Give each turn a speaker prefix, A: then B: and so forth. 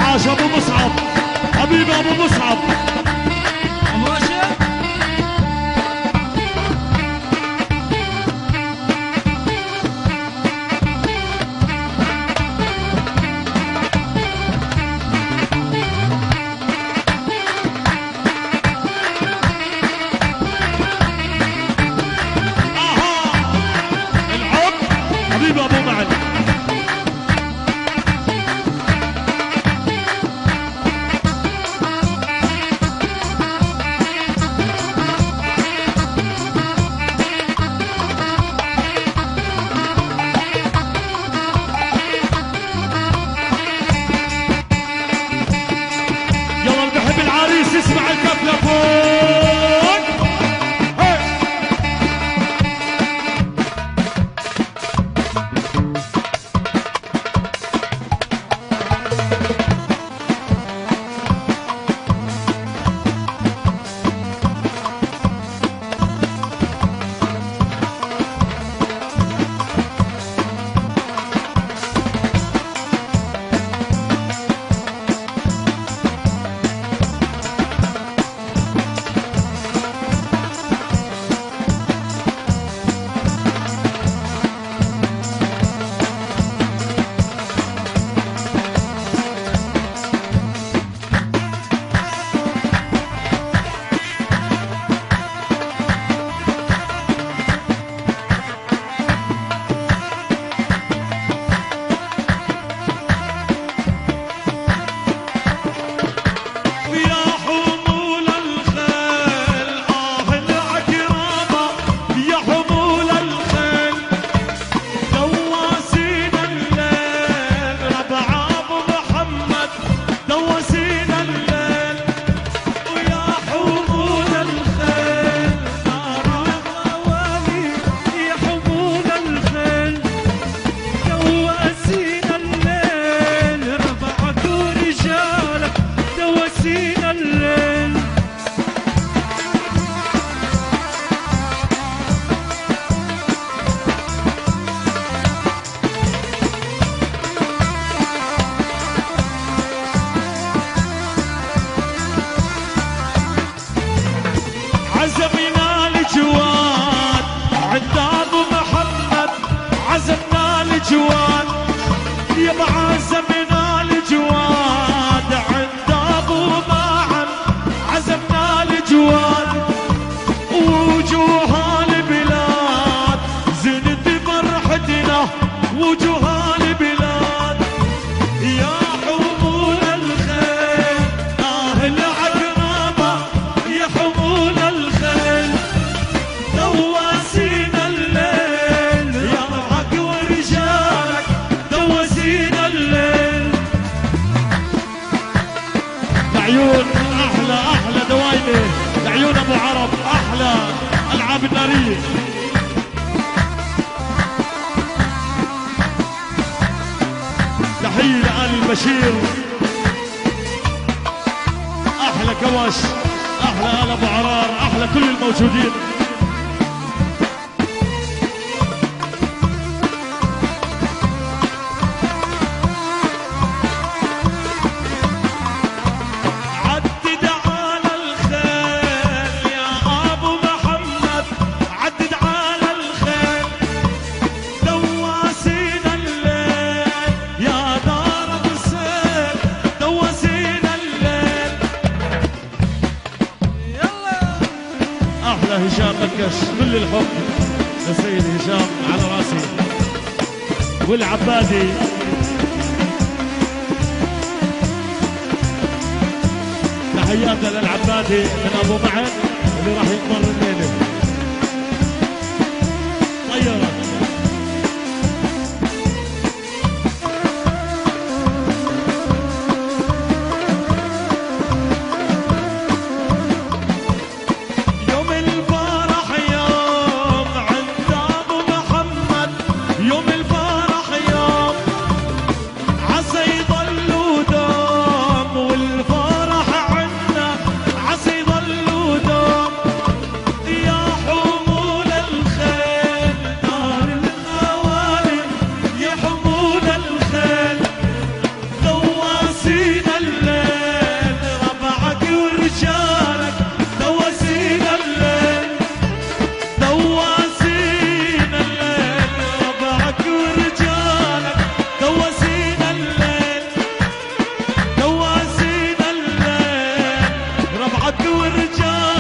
A: الحاج ابو مصعب، حبيبي ابو مصعب. اسمع الكفلة فوق. عزمنا الجواد عند ابو محمد، عزمنا الجواد يبا، عزمنا الجواد عند ابو محمد، عزمنا الجواد وجوه البلاد زنت فرحتنا، وجوه البلاد يا حمول الخيل اهل عقربه، يا حمول الخيل دواسينا الليل، يا رعق ورجالك دواسينا الليل. لعيون احلى دواينه، لعيون ابو عرب احلى العاب الناريه. تحيه لآل البشير، احلى كوش، احلى آل ابو عرار، احلى كل الموجودين. عدد على الخيل يا ابو محمد، عدد على الخيل دواسينا الليل، يا دار ابو السيل دواسينا الليل. يلا احلى هشام مكش، كل الحب لسيد هشام على راسي، والعبادي تحياتنا للعبادي من ابو معن اللي راح يكبر الليله. طيرت يوم الفرح يوم عند ابو محمد، يوم الفرح يوم عسى يضل دوم، والفرح عنا عسى يضل دوم. ورجال